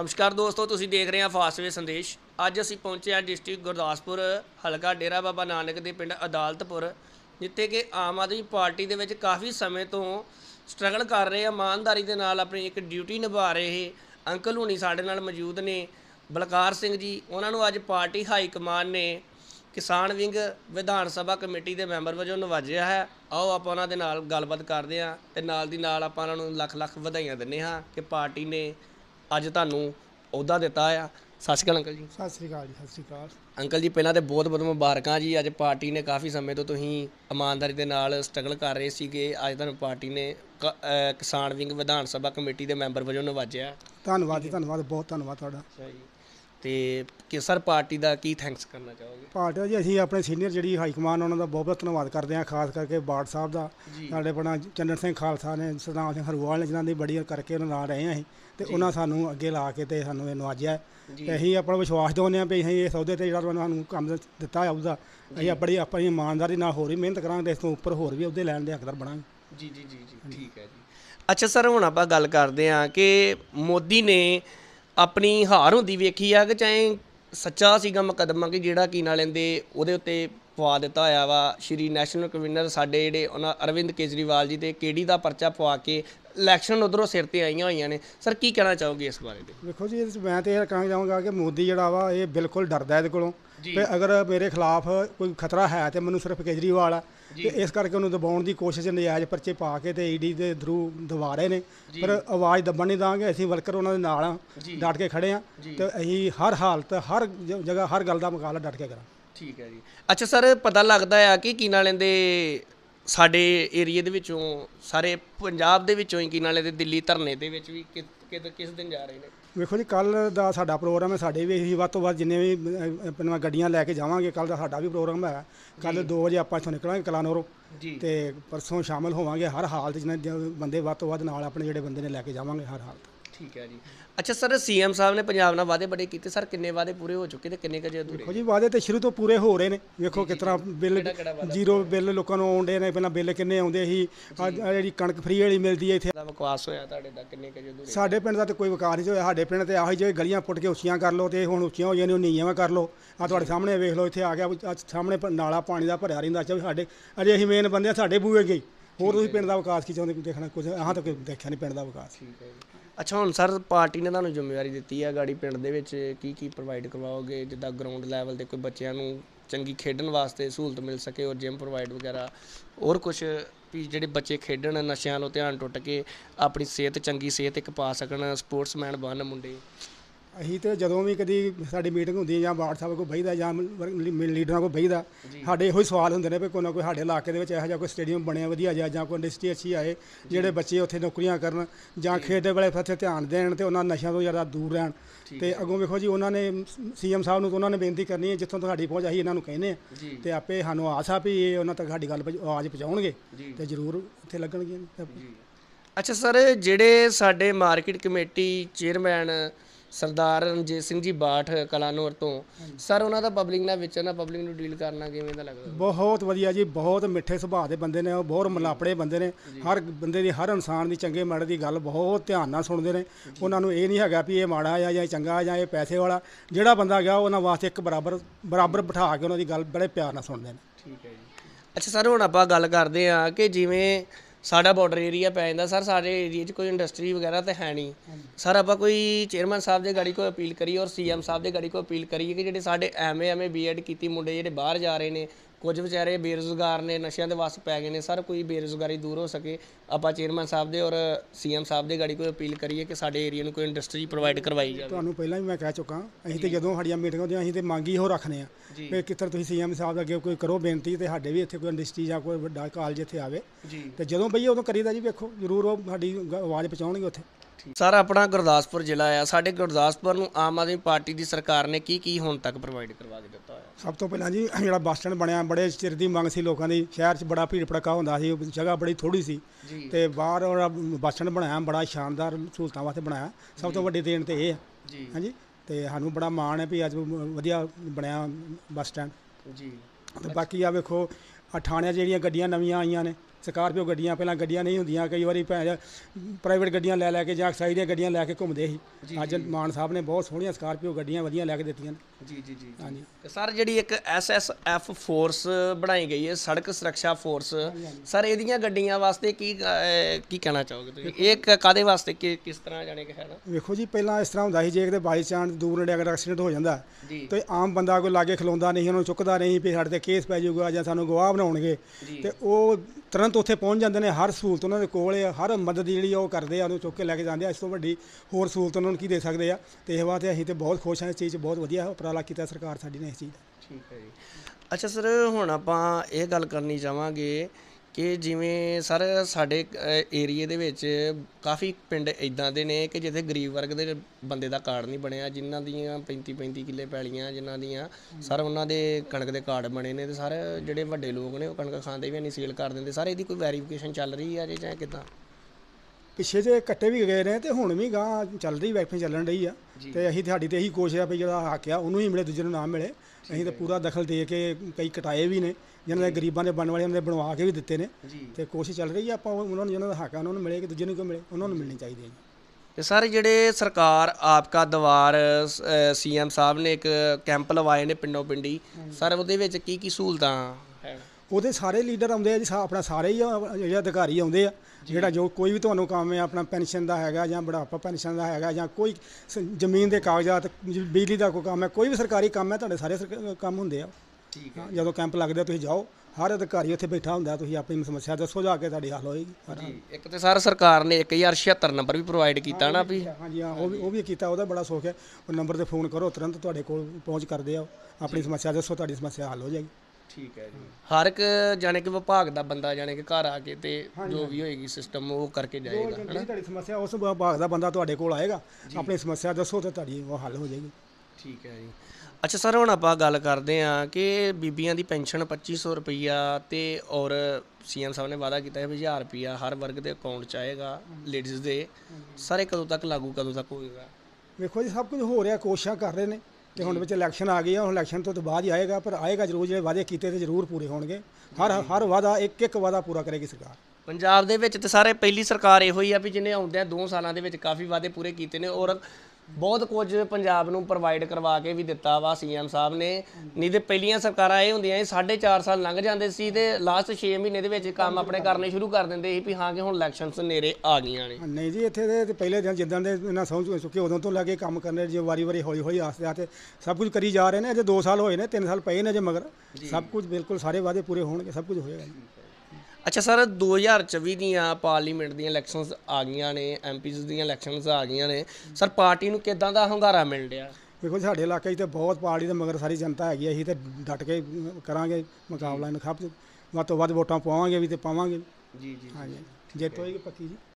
नमस्कार दोस्तों, तुसीं देख रहे हैं फास्टवे संदेश। अज असीं पहुंचे हैं डिस्ट्रिक्ट गुरदासपुर, हलका डेरा बाबा नानक के पिंड अदालतपुर, जिथे कि आम आदमी पार्टी के विच काफ़ी समय तो स्ट्रगल कर रहे हैं, ईमानदारी के नाल अपनी एक ड्यूटी निभा रहे हैं। अंकल हुणी साडे नाल मौजूद ने, बलकार सिंह जी, उन्होंने अज पार्टी हाई कमान ने किसान विंग विधान सभा कमेटी के मैंबर वजों नवाजिया है। आओ आप उन्हों के नाल गलबात करते हैं तो नाल दी नाल आपां उन्हां नूं लख लख वधाइयां दिंदे हां कि पार्टी ने अज तुहानूं अहुदा दिता आ। सत श्री अकाल अंकल जी। सत श्री अकाल जी। सत श्री अकाल अंकल जी, पहलां तो बहुत बहुत मुबारकां जी। अज पार्टी ने काफ़ी समय तो तुसीं ईमानदारी के नाल स्ट्रगल कर रहे सीगे, अज तुहानूं पार्टी ने किसान विंग विधान सभा कमेटी के मैंबर वजों नवाजिया। धन्नवाद जी, धन्नवाद, बहुत धन्नवाद तुहाडा। तो सर पार्टी का की थैंक्स करना चाहोगे? पार्टी जी असीं अपने सीनियर जी हाई कमान उन्होंने बहुत बहुत धन्नवाद करते हैं, खास करके बाड़ साहब का, साडे अपना चंदन सिंह खालसा ने, सरदार सिंह हरूवाल ने, जिन्हों की बड़ी करके नाल रहे हैं तो उन्होंने सानू अगे ला के तो सानू नवाजिया है। असीं अपना विश्वास चाहुंदे हां भी असीं इस अहुदे ते जिहड़ा सानू काम दिता है उसका असीं अपनी ईमानदारी नाल होर भी मेहनत करांगे, इस तो उपर होर भी अहुदे लैण दे हकदार बनांगे। जी जी जी जी, ठीक है जी। अच्छा सर, हुण आपां गल करदे हां कि मोदी ने अपनी हार हुंदी वेखी आ कि चाहे सच्चा सीगा मुकदमा कि जिहड़ा की ना लैंदे ਉਹਦੇ ਉੱਤੇ ਪਵਾ ਦਿੱਤਾ ਹੋਇਆ ਵਾ ਸ਼੍ਰੀ ਨੈਸ਼ਨਲ ਕਨਵੀਨਰ ਸਾਡੇ ਜਿਹੜੇ ਉਹਨਾਂ ਅਰਵਿੰਦ ਕੇਜਰੀਵਾਲ ਜੀ ਤੇ ਕਿਹੜੀ ਦਾ ਪਰਚਾ ਪਵਾ ਕੇ ਇਲੈਕਸ਼ਨ ਉਧਰੋਂ ਸਿਰ ਤੇ ਆਈਆਂ ਹੋਈਆਂ ਨੇ। ਸਰ ਕੀ ਕਹਿਣਾ ਚਾਹੋਗੇ ਇਸ ਬਾਰੇ ਦੇ? देखो जी, मैं तो यह कहना चाहूँगा कि मोदी जिहड़ा वा ये बिल्कुल डरदा है कोलों भी अगर मेरे खिलाफ कोई खतरा है तो मैनू सिर्फ केजरीवाल है, तो इस करके उन्होंने दबाउण की कोशिश नजायज़ परचे पा के ते ईडी के थ्रू दबा रहे हैं। पर आवाज़ दबन नहीं देंगे, असीं वर्कर उन्होंने नाल डट के खड़े हाँ, तो असीं हर हालत हर जगह हर गल का मुकाबला डट के करा। ठीक है जी। अच्छा सर, पता लगता है कि की ना लैंदे ਸਾਡੇ ਏਰੀਏ ਦੇ ਵਿੱਚੋਂ ਸਾਰੇ ਪੰਜਾਬ ਦੇ ਵਿੱਚੋਂ ਹੀ ਕੀ ਨਾਲੇ ਤੇ ਦਿੱਲੀ ਧਰਨੇ ਦੇ ਵਿੱਚ ਵੀ ਕਿਸ ਦਿਨ ਜਾ ਰਹੇ ਨੇ? ਵੇਖੋ ਜੀ, ਕੱਲ ਦਾ ਸਾਡਾ ਪ੍ਰੋਗਰਾਮ ਹੈ, ਸਾਡੇ ਵੀ ਅਸੀਂ ਵੱਧ ਤੋਂ ਵੱਧ ਜਿੰਨੇ ਵੀ ਆਪਣੀਆਂ ਗੱਡੀਆਂ ਲੈ ਕੇ ਜਾਵਾਂਗੇ। ਕੱਲ ਦਾ ਸਾਡਾ ਵੀ ਪ੍ਰੋਗਰਾਮ ਹੈ, ਕੱਲ 2 ਵਜੇ ਆਪਾਂ ਇੱਥੋਂ ਨਿਕਲਾਂਗੇ ਕਲਾਨੌਰੋਂ ਤੇ ਪਰਸੋਂ ਸ਼ਾਮਲ ਹੋਵਾਂਗੇ ਹਰ ਹਾਲਤ ਜਿੰਨੇ ਬੰਦੇ ਵੱਧ ਤੋਂ ਵੱਧ ਨਾਲ ਆਪਣੇ ਜਿਹੜੇ ਬੰਦੇ ਨੇ ਲੈ ਕੇ ਜਾਵਾਂਗੇ ਹਰ ਹਾਲਤ। ठीक है जी। अच्छा सर, सीएम साहब ने पंजाब नाल वादे बड़े किए, सर किन्ने वादे पूरे हो चुके ते किन्ने क जे अधूरे? देखो जी, वादे तो शुरू तो पूरे हो रहे हैं। वेखो किस तरह बिल जीरो बिल लोगों को आउंदे ने, पहला बिल किन्ने आउंदे सी, जी कणक फ्री वाली मिलती है इत्थे। विकास होया तुहाडे दा किन्ने क जे अधूरे? साडे पिंड दा तो कोई विकास नहीं होया। साडे पिंड ते आही जो गलियां पुट के उच्चियां कर लो ते हुण उच्चियां हो जाणियां, नीवियां कर लो। आ तुहाडे सामने वेख लो, इत्थे आ गया सामने नाला पानी दा भरिया रहिंदा। अच्छा साडे अजे असीं मेन बंदे साडे बूहे गई होर तुसीं पिंड दा विकास की चाहुंदे देखना? कुछ अहां तो देखिया नहीं पिंड दा विकास। ठीक है जी। अच्छा हुण सर, पार्टी ने तुहानूं जिम्मेवारी दित्ती है गाड़ी पिंड दे विच की प्रोवाइड करवाओगे, जिद्दां ग्राउंड लैवल ते कोई बच्चिआं नूं चंगी खेडण वास्ते सहूलत मिल सके और जिम प्रोवाइड वगैरह और कुछ भी ਜਿਹੜੇ ਬੱਚੇ ਖੇਡਣ ਨਸ਼ਿਆਂ ਤੋਂ ਧਿਆਨ ਟੁੱਟ ਕੇ ਆਪਣੀ ਸਿਹਤ ਚੰਗੀ ਸਿਹਤ ਇੱਕ ਪਾ ਸਕਣ, ਸਪੋਰਟਸਮੈਨ ਬਣਨ ਮੁੰਡੇ? ਅਸੀਂ ਤਾਂ ਜਦੋਂ ਵੀ ਕਦੀ ਸਾਡੀ ਮੀਟਿੰਗ ਹੁੰਦੀ ਜਾਂ ਵਾਰਡ ਸਾਹਿਬ ਕੋਈ ਬਹਿਦਾ ਜਾਂ ਲੀਡਰਾਂ ਕੋਲ ਬਹਿਦਾ, ਸਾਡੇ ਇਹੋ ਹੀ ਸਵਾਲ ਹੁੰਦੇ ਨੇ ਵੀ ਕੋਈ ਨਾ ਕੋਈ ਸਾਡੇ ਇਲਾਕੇ ਦੇ ਵਿੱਚ ਇਹੋ ਜਿਹਾ ਕੋਈ ਸਟੇਡੀਅਮ ਬਣਿਆ ਵਧੀਆ ਜਿਹਾ ਜਾਂ ਕੋਈ ਇੰਡਸਟਰੀ ਅੱਛੀ ਆਏ ਜਿਹੜੇ ਬੱਚੇ ਉੱਥੇ ਨੌਕਰੀਆਂ ਕਰਨ ਜਾਂ ਖੇਡ ਦੇ ਵੇਲੇ ਪਾਸੇ ਧਿਆਨ ਦੇਣ ਤੇ ਉਹਨਾਂ ਨਸ਼ਿਆਂ ਤੋਂ ਜ਼ਿਆਦਾ ਦੂਰ ਰਹਿਣ। ਤੇ ਅੱਗੋਂ ਵੇਖੋ ਜੀ, ਉਹਨਾਂ ਨੇ ਸੀਐਮ ਸਾਹਿਬ ਨੂੰ ਤਾਂ ਉਹਨਾਂ ਨੇ ਬੇਨਤੀ ਕਰਨੀ ਹੈ ਜਿੱਥੋਂ ਤੁਹਾਡੀ ਪਹੁੰਚ ਅਸੀਂ ਇਹਨਾਂ ਨੂੰ ਕਹਿੰਦੇ ਹਾਂ ਤੇ ਆਪੇ ਸਾਨੂੰ ਆਸ ਆ ਵੀ ਇਹ ਉਹਨਾਂ ਤੱਕ ਸਾਡੀ ਗੱਲ ਆਵਾਜ਼ ਪਹੁੰਚਾਉਣਗੇ ਤੇ ਜ਼ਰੂਰ ਉੱਥੇ ਲੱਗਣਗੀਆਂ। ਅੱਛਾ ਸਰ, ਜਿਹੜੇ ਸਾਡੇ market committee chairman Sardar Ranjit Singh ji Bath Kalanaur तो, सर उन्होंने पब्लिक नाल विचरना, पब्लिक नूं डील करना किवें दा लगदा? बहुत वधिया जी, बहुत मिठे सुभाਅ ਦੇ ਬੰਦੇ ਨੇ, बहुत ਮਲਾਪੜੇ ਬੰਦੇ ਨੇ। हर ਬੰਦੇ ਦੀ, ਹਰ ਇਨਸਾਨ ਦੀ ਚੰਗੇ ਮਾੜੇ ਦੀ ਗੱਲ ਬਹੁਤ ਧਿਆਨ ਨਾਲ ਸੁਣਦੇ ਨੇ। ਉਹਨਾਂ ਨੂੰ ਇਹ ਨਹੀਂ ਹੈਗਾ ਵੀ ਇਹ ਮਾੜਾ ਆ ਜਾਂ ਚੰਗਾ ਜਾਂ ਇਹ ਪੈਸੇ ਵਾਲਾ। ਜਿਹੜਾ ਬੰਦਾ ਗਿਆ ਉਹਨਾਂ ਵਾਸਤੇ ਇੱਕ ਬਰਾਬਰ ਬਿਠਾ ਕੇ ਉਹਨਾਂ ਦੀ ਗੱਲ ਬੜੇ ਪਿਆਰ ਨਾਲ ਸੁਣਦੇ ਨੇ। ਠੀਕ ਹੈ ਜੀ। ਅੱਛਾ ਸਰ, ਹੁਣ ਆਪਾਂ ਗੱਲ ਕਰਦੇ ਹਾਂ ਕਿ ਜਿਵੇਂ ਸਾਡਾ ਬਾਰਡਰ ਏਰੀਆ ਪੈ ਜਾਂਦਾ ਸਰ, ਸਾਡੇ ਏਰੀਏ 'ਚ ਕੋਈ ਇੰਡਸਟਰੀ ਵਗੈਰਾ ਤਾਂ ਹੈ ਨਹੀਂ। ਸਰ ਆਪਾਂ ਕੋਈ ਚੇਅਰਮੈਨ ਸਾਹਿਬ ਦੇ ਗਾੜੀ ਕੋਈ ਅਪੀਲ ਕਰੀਏ ਔਰ ਸੀਐਮ ਸਾਹਿਬ ਦੇ ਗਾੜੀ ਕੋਈ ਅਪੀਲ ਕਰੀਏ ਕਿ ਜਿਹੜੇ ਸਾਡੇ ਐਮਏ ਬੀਐਡ ਕੀਤੀ ਮੁੰਡੇ ਜਿਹੜੇ ਬਾਹਰ ਜਾ ਰਹੇ ਨੇ, ਕੁਝ ਵਿਚਾਰੇ ਬੇਰੁਜ਼ਗਾਰ ਨੇ, ਨਸ਼ਿਆਂ ਦੇ ਵੱਸ ਪੈ ਗਏ ਨੇ, ਸਰ ਕੋਈ ਬੇਰੁਜ਼ਗਾਰੀ ਦੂਰ ਹੋ ਸਕੇ। ਆਪਾਂ ਚੇਅਰਮੈਨ ਸਾਹਿਬ ਦੇ ਔਰ ਸੀਐਮ ਸਾਹਿਬ ਦੇ ਗਾੜੀ ਕੋਈ ਅਪੀਲ ਕਰੀਏ ਕਿ ਸਾਡੇ ਏਰੀਏ ਨੂੰ ਕੋਈ ਇੰਡਸਟਰੀ ਪ੍ਰੋਵਾਈਡ ਕਰਵਾਈ ਜਾਵੇ। ਤੁਹਾਨੂੰ ਪਹਿਲਾਂ ਵੀ ਮੈਂ ਕਹਿ ਚੁੱਕਾ, ਅਸੀਂ ਤਾਂ ਜਦੋਂ ਸਾਡੀਆਂ ਮੀਟਿੰਗਾਂ ਹੁੰਦੀਆਂ ਅਸੀਂ ਤਾਂ ਮੰਗ ਹੀ ਉਹ ਰੱਖਦੇ ਹਾਂ ਵੀ ਕਿੱਥੇ ਤੁਸੀਂ ਸੀਐਮ ਸਾਹਿਬ ਅੱਗੇ ਕੋਈ ਕਰੋ ਬੇਨਤੀ ਤੇ ਸਾਡੇ ਵੀ ਇੱਥੇ ਕੋਈ ਇੰਡਸਟਰੀ ਜਾਂ ਕੋਈ ਵੱਡਾ ਕਾਲਜ ਇੱਥੇ ਆਵੇ ਤੇ ਜਦੋਂ ਬਈਏ ਉਦੋਂ ਕਰੀਦਾ ਜੀ। ਵੇਖੋ ਜ਼ਰੂਰ ਉਹ ਸਾਡੀ ਆਵਾਜ਼ ਪਹੁੰਚਾਉਣਗੇ ਉੱਥੇ। ਸਰ ਆਪਣਾ ਗੁਰਦਾਸਪੁਰ ਜ਼ਿਲ੍ਹਾ ਆ, ਸਾਡੇ ਗੁਰਦਾਸਪੁਰ ਨੂੰ ਆਮ ਆਦਮੀ ਪਾਰਟੀ ਦੀ ਸਰਕਾਰ ਨੇ ਕੀ ਹੁਣ ਤੱਕ ਪ੍ਰੋਵਾਈਡ ਕਰਵਾ ਕੇ ਦਿੱਤਾ ਹੋਇਆ? ਸਭ ਤੋਂ ਪਹਿਲਾਂ ਜੀ ਜਿਹੜਾ ਬੱਸ ਸਟੈਂਡ ਬਣਿਆ, ਬੜੇ ਚਿਰ ਦੀ ਮੰਗ ਸੀ ਲੋਕਾਂ ਦੀ। ਸ਼ਹਿਰ 'ਚ ਬੜਾ ਭੀੜ ਭੜੱਕਾ ਹੁੰਦਾ ਸੀ, ਜਗ੍ਹਾ ਬੜੀ ਥੋੜ੍ਹੀ ਸੀ ਤੇ ਬਾਹਰ ਉਹਦਾ ਬੱਸ ਸਟੈਂਡ ਬਣਾਇਆ, ਬੜਾ ਸ਼ਾਨਦਾਰ ਸਹੂਲਤਾਂ ਵਾਸਤੇ ਬਣਾਇਆ। ਸਭ ਤੋਂ ਵੱਡੀ ਦੇਣ ਤੇ ਇਹ ਹੈ ਹਾਂਜੀ, ਤੇ ਸਾਨੂੰ ਬੜਾ ਮਾਣ ਹੈ ਵੀ ਅੱਜ ਵਧੀਆ ਬਣਿਆ ਬੱਸ ਸਟੈਂਡ ਜੀ। ਤੇ ਬਾਕੀ ਆ ਵੇਖੋ, ਥਾਣਿਆਂ ਜਿਹੜੀਆਂ ਗੱਡੀਆਂ ਨਵੀਆਂ ਆਈਆਂ ਨੇ ਸਕਾਰਪੀਓ ਗੱਡੀਆਂ, ਪਹਿਲਾਂ ਗੱਡੀਆਂ ਨਹੀਂ ਹੁੰਦੀਆਂ, ਕਈ ਵਾਰੀ ਪ੍ਰਾਈਵੇਟ ਗੱਡੀਆਂ ਲੈ ਕੇ ਜਾਂ ਐਕਸਾਈਜ਼ ਦੀਆਂ ਗੱਡੀਆਂ ਲੈ ਕੇ ਘੁੰਮਦੇ ਸੀ। ਅੱਜ ਮਾਨ ਸਾਹਿਬ ਨੇ ਬਹੁਤ ਸੋਹਣੀਆਂ ਸਕਾਰਪੀਓ ਗੱਡੀਆਂ ਵਧੀਆ ਲੈ ਕੇ ਦਿੱਤੀਆਂ ਨੇ। ਜੀ ਹਾਂਜੀ ਸਰ, ਜਿਹੜੀ ਇੱਕ SSF ਫੋਰਸ ਬਣਾਈ ਗਈ ਹੈ, ਸੜਕ ਸੁਰੱਖਿਆ ਫੋਰਸ, ਸਰ ਇਹਦੀਆਂ ਗੱਡੀਆਂ ਵਾਸਤੇ ਕੀ ਕਹਿਣਾ ਚਾਹੋਗੇ ਤੁਸੀਂ? ਇਹ ਕਾਦੇ ਵਾਸਤੇ, ਕਿਸ ਤਰ੍ਹਾਂ ਜਾਣੇ ਕਿ ਹੈ ਨਾ? ਵੇਖੋ ਜੀ, ਪਹਿਲਾਂ ਇਸ ਤਰ੍ਹਾਂ ਹੁੰਦਾ ਸੀ, ਜੇ ਕਿਤੇ ਬਾਈ ਚਾਂਸ ਦੂਰ ਨੇੜੇ ਅਗਰ ਐਕਸੀਡੈਂਟ ਹੋ ਜਾਂਦਾ ਤੇ ਆਮ ਬੰਦਾ ਕੋਈ ਲਾਗੇ ਖਲੋਂਦਾ ਨਹੀਂ, ਉਹਨੂੰ ਚੁੱਕਦਾ ਨਹੀਂ ਵੀ ਸਾਡੇ ਤੇ ਕੇਸ ਪੈ ਜਾਊਗਾ ਜਾਂ ਸਾਨੂੰ ਗਵਾਹ ਬਣਾਉਣਗੇ, ਤੇ ਉਹ ਤੁਰੰਤ ਉੱਥੇ ਪਹੁੰਚ ਜਾਂਦੇ ਨੇ। ਹਰ ਸਹੂਲਤ ਉਹਨਾਂ ਦੇ ਕੋਲ ਆ, ਹਰ ਮਦਦ ਜਿਹੜੀ ਉਹ ਕਰਦੇ ਆ, ਉਹਨੂੰ ਚੁੱਕ ਕੇ ਲੈ ਕੇ ਜਾਂਦੇ ਆ। ਇਸ ਤੋਂ ਵੱਡੀ ਹੋਰ ਸਹੂਲਤ ਉਹਨਾਂ ਨੂੰ ਕੀ ਦੇ ਸਕਦੇ ਆ? ਤੇ ਇਹ ਵਾਸਤੇ ਅਸੀਂ ਤੇ ਬਹੁਤ ਖੁਸ਼ ਹਾਂ ਇਸ ਚੀਜ਼ 'ਚ, ਬਹੁਤ ਵਧੀਆ ਉਪਰਾਲਾ ਕੀਤਾ ਸਰਕਾਰ ਸਾਡੀ ਨੇ ਇਸ ਚੀਜ਼ ਦਾ। ਠੀਕ ਹੈ ਜੀ। ਅੱਛਾ ਸਰ, ਹੁਣ ਆਪਾਂ ਇਹ ਗੱਲ ਕਰਨੀ ਚਾਹਾਂਗੇ ਕਿ ਜਿਵੇਂ ਸਰ ਸਾਡੇ ਏਰੀਏ ਦੇ ਵਿੱਚ ਕਾਫੀ ਪਿੰਡ ਇੱਦਾਂ ਦੇ ਨੇ ਕਿ ਜਿੱਥੇ ਗਰੀਬ ਵਰਗ ਦੇ ਬੰਦੇ ਦਾ ਕਾਰਡ ਨਹੀਂ ਬਣਿਆ, ਜਿਨ੍ਹਾਂ ਦੀਆਂ 35 ਕਿੱਲੇ ਪੈਲੀਆਂ, ਜਿਨ੍ਹਾਂ ਦੀਆਂ ਸਰ ਉਹਨਾਂ ਦੇ ਕਣਕ ਦੇ ਕਾਰਡ ਬਣੇ ਨੇ, ਤੇ ਸਰ ਜਿਹੜੇ ਵੱਡੇ ਲੋਕ ਨੇ ਉਹ ਕਣਕ ਖਾਂਦੇ ਵੀ ਨਹੀਂ, ਸੇਲ ਕਰ ਦਿੰਦੇ। ਸਰ ਇਹਦੀ ਕੋਈ ਵੈਰੀਫਿਕੇਸ਼ਨ ਚੱਲ ਰਹੀ ਹੈ ਜਾਂ ਕਿੱਦਾਂ? ਪਿੱਛੇ ਜੇ ਕੱਟੇ ਵੀ ਗਏ ਨੇ, ਤੇ ਹੁਣ ਵੀ ਗਾਂ ਚੱਲ ਰਹੀ, ਵੈਰੀਫਿਕੇਸ਼ਨ ਚੱਲਣ ਰਹੀ ਆ। ਤੇ ਅਸੀਂ ਸਾਡੀ ਤੇ ਇਹੀ ਕੋਸ਼ਿਸ਼ ਆ ਵੀ ਜਿਹੜਾ ਹੱਕ ਆ ਉਹਨੂੰ ਹੀ ਮਿਲੇ, ਦੂਜੇ ਨੂੰ ਨਾ ਮਿਲੇ। ਅਸੀਂ ਤਾਂ ਪੂਰਾ ਦਖਲ ਦੇ ਕੇ ਕਈ ਕਟਾਏ ਵੀ ਨੇ, ਜਿਹਨਾਂ ਦੇ ਗਰੀਬਾਂ ਦੇ ਬਣਨ ਵਾਲੇ ਉਹਨਾਂ ਦੇ ਬਣਵਾ ਕੇ ਵੀ ਦਿੱਤੇ ਨੇ, ਤੇ ਕੋਸ਼ਿਸ਼ ਚੱਲ ਰਹੀ ਆ। ਆਪਾਂ ਉਹਨਾਂ ਨੂੰ ਜਿਹਨਾਂ ਦਾ ਹੱਕ ਆ ਉਹਨਾਂ ਨੂੰ ਮਿਲੇ, ਕਿ ਦੂਜੇ ਨੂੰ ਕਿਉਂ ਮਿਲੇ, ਉਹਨਾਂ ਨੂੰ ਮਿਲਣੀ ਚਾਹੀਦੀ ਹੈ ਜੀ। ਤੇ ਸਰ ਜਿਹੜੇ ਸਰਕਾਰ ਆਪਕਾ ਦਵਾਰ CM ਸਾਹਿਬ ਨੇ ਇੱਕ ਕੈਂਪ ਲਵਾਏ ਨੇ ਪਿੰਡੋਂ ਪਿੰਡੀ, ਸਰ ਉਹਦੇ ਵਿੱਚ ਕੀ ਸਹੂਲਤਾਂ ਹੈ? ਉਹਦੇ ਸਾਰੇ ਲੀਡਰ ਆਉਂਦੇ ਆ ਜੀ, ਆਪਣਾ ਸਾਰੇ ਹੀ ਜਿਹੜੇ ਅਧਿਕਾਰੀ ਆਉਂਦੇ ਆ। ਜਿਹੜਾ ਜੋ ਕੋਈ ਵੀ ਤੁਹਾਨੂੰ ਕੰਮ ਹੈ, ਆਪਣਾ ਪੈਨਸ਼ਨ ਦਾ ਹੈਗਾ ਜਾਂ ਬੁਢਾਪਾ ਪੈਨਸ਼ਨ ਦਾ ਹੈਗਾ ਜਾਂ ਕੋਈ ਜ਼ਮੀਨ ਦੇ ਕਾਗਜ਼ਾਤ, ਬਿਜਲੀ ਦਾ ਕੋਈ ਕੰਮ ਹੈ, ਕੋਈ ਵੀ ਸਰਕਾਰੀ ਕੰਮ ਹੈ, ਤੁਹਾਡੇ ਸਾਰੇ ਕੰਮ ਹੁੰਦੇ ਆ। ਠੀਕ ਹੈ। ਜਦੋਂ ਕੈਂਪ ਲੱਗਦਾ ਤੁਸੀਂ ਜਾਓ, ਹਰ ਅਧਿਕਾਰੀ ਉੱਥੇ ਬੈਠਾ ਹੁੰਦਾ, ਤੁਸੀਂ ਆਪਣੀ ਸਮੱਸਿਆ ਦੱਸੋ, ਜਾ ਕੇ ਤੁਹਾਡੀ ਹੱਲ ਹੋਏਗੀ। ਜੀ, ਇੱਕ ਤੇ ਸਰ ਸਰਕਾਰ ਨੇ 1076 ਨੰਬਰ ਵੀ ਪ੍ਰੋਵਾਈਡ ਕੀਤਾ ਨਾ ਵੀ? ਹਾਂਜੀ ਹਾਂ, ਉਹ ਵੀ ਕੀਤਾ। ਉਹਦਾ ਬੜਾ ਸੌਖ ਹੈ। ਉਹ ਨੰਬਰ 'ਤੇ ਫੋਨ ਕਰੋ, ਤੁਰੰਤ ਤੁਹਾਡੇ ਕੋਲ ਪਹੁੰਚ ਕਰਦੇ ਆ, ਆਪਣੀ ਸਮੱਸਿਆ ਦੱਸੋ, ਤੁਹਾਡੀ ਸਮੱਸਿਆ ਹੱਲ ਹੋ ਜਾਏਗੀ। ਠੀਕ ਹੈ ਜੀ। ਹਰ ਇੱਕ ਜਾਣੇ ਕਿ ਵਿਭਾਗ ਦਾ ਬੰਦਾ ਜਾਣੇ ਕਿ ਘਰ ਆ ਕੇ ਤੇ ਜੋ ਵੀ ਹੋਏਗੀ ਸਿਸਟਮ ਉਹ ਕਰਕੇ ਜਾਏਗਾ, ਹੈ ਨਾ? ਤੁਹਾਡੀ ਸਮੱਸਿਆ ਉਸ ਵਿਭਾਗ ਦਾ ਬੰਦਾ ਤੁਹਾਡੇ ਕੋਲ ਆਏਗਾ, ਆਪਣੀ ਸਮੱਸਿਆ ਦੱਸੋ ਤੇ ਤੁਹਾਡੀ ਉਹ ਹੱਲ ਹੋ ਜਾਏਗੀ। ਠੀਕ ਹੈ ਜੀ। ਅੱਛਾ ਸਰ, ਹੁਣ ਆਪਾਂ ਗੱਲ ਕਰਦੇ ਹਾਂ ਕਿ ਬੀਬੀਆਂ ਦੀ ਪੈਨਸ਼ਨ 2500 ਰੁਪਈਆ, ਤੇ ਔਰ CM ਸਾਹਿਬ ਨੇ ਵਾਅਦਾ ਕੀਤਾ ਹੈ ਵੀ 1000 ਰੁਪਈਆ ਹਰ ਵਰਗ ਦੇ ਅਕਾਊਂਟ 'ਚ ਆਏਗਾ ਲੇਡੀਜ਼ ਦੇ। ਸਾਰੇ ਕਦੋਂ ਤੱਕ ਲਾਗੂ, ਕਦੋਂ ਤੱਕ ਹੋਏਗਾ? ਵੇਖੋ ਜੀ, ਸਭ ਕੁਝ ਹੋ ਰਿਹਾ, ਕੋਸ਼ਿਸ਼ਾਂ ਕਰ ਰਹੇ ਨੇ, ਤੇ ਹੁਣ ਵਿੱਚ ਇਲੈਕਸ਼ਨ ਆ ਗਈ ਆ, ਹੁਣ ਇਲੈਕਸ਼ਨ ਤੋਂ ਬਾਅਦ ਹੀ ਆਏਗਾ, ਪਰ ਆਏਗਾ ਜ਼ਰੂਰ। ਜਿਹੜੇ ਵਾਅਦੇ ਕੀਤੇ ਤੇ ਜ਼ਰੂਰ ਪੂਰੇ ਹੋਣਗੇ। ਹਰ ਵਾਅਦਾ ਇੱਕ ਵਾਅਦਾ ਪੂਰਾ ਕਰੇਗੀ ਸਰਕਾਰ ਪੰਜਾਬ ਦੇ ਵਿੱਚ। ਤੇ ਸਾਰੇ ਪਹਿਲੀ ਸਰਕਾਰ ਇਹੋ ਹੀ ਆ ਵੀ ਜਿਹਨੇ ਆਉਂਦਿਆਂ 2 ਸਾਲਾਂ ਦੇ ਵਿੱਚ ਕਾਫੀ ਵਾਅਦੇ ਪੂਰੇ ਕੀਤੇ ਨੇ, ਔਰ ਬਹੁਤ ਕੁਝ ਪੰਜਾਬ ਨੂੰ ਪ੍ਰੋਵਾਈਡ ਕਰਵਾ ਕੇ ਵੀ ਦਿੱਤਾ ਵਾ CM ਸਾਹਿਬ ਨੇ। ਨਹੀਂ ਤੇ ਪਹਿਲੀਆਂ ਸਰਕਾਰਾਂ ਇਹ ਹੁੰਦੀਆਂ ਸੀ 4.5 ਸਾਲ ਲੰਘ ਜਾਂਦੇ ਸੀ ਤੇ ਲਾਸਟ 6 ਮਹੀਨੇ ਦੇ ਵਿੱਚ ਕੰਮ ਆਪਣੇ ਕਰਨੇ ਸ਼ੁਰੂ ਕਰ ਦਿੰਦੇ ਸੀ ਵੀ ਹਾਂ ਕਿ ਹੁਣ ਇਲੈਕਸ਼ਨਸ ਨੇੜੇ ਆ ਗਈਆਂ ਨੇ। ਨਹੀਂ ਜੀ, ਇੱਥੇ ਦੇ ਪਹਿਲੇ ਦਿਨ ਜਿੱਦਾਂ ਦੇ ਇਹਨਾਂ ਸਮਝ ਚੁੱਕੇ, ਉਦੋਂ ਤੋਂ ਲੈ ਕੇ ਕੰਮ ਕਰਨੇ, ਜੇ ਵਾਰੀ ਹੌਲੀ ਆਸਤੇ ਆਸਤੇ ਸਭ ਕੁਝ ਕਰੀ ਜਾ ਰਹੇ ਨੇ। ਅਜੇ 2 ਸਾਲ ਹੋਏ ਨੇ, 3 ਸਾਲ ਪਏ ਨੇ ਅਜੇ, ਮਗਰ ਸਭ ਕੁਝ ਬਿਲਕੁਲ ਸਾਰੇ ਵਾਅਦੇ ਪੂਰੇ ਹੋਣਗੇ, ਸਭ ਕੁਝ ਹੋਏਗਾ। ਅੱਛਾ ਸਰ, 2024 ਦੀਆਂ ਪਾਰਲੀਮੈਂਟ ਦੀਆਂ ਇਲੈਕਸ਼ਨਸ ਆ ਗਈਆਂ ਨੇ, MPs ਦੀਆਂ ਇਲੈਕਸ਼ਨਸ ਆ ਗਈਆਂ ਨੇ, ਸਰ ਪਾਰਟੀ ਨੂੰ ਕਿੱਦਾਂ ਦਾ ਹੁੰਗਾਰਾ ਮਿਲ ਰਿਹਾ? ਦੇਖੋ, ਸਾਡੇ ਇਲਾਕੇ 'ਚ ਤਾਂ ਬਹੁਤ ਪਾਰਟੀ ਦੇ ਮਗਰ ਸਾਰੀ ਜਨਤਾ ਹੈਗੀ। ਅਸੀਂ ਤਾਂ ਡਟ ਕੇ ਕਰਾਂਗੇ ਮੁਕਾਬਲਾ, ਵੱਧ ਤੋਂ ਵੱਧ ਵੋਟਾਂ ਪਾਵਾਂਗੇ ਵੀ ਤੇ ਪਾਵਾਂਗੇ। ਜੀ। ਹਾਂਜੀ, ਜਿੱਤ ਹੋਏਗੀ ਪੱਕੀ ਜੀ।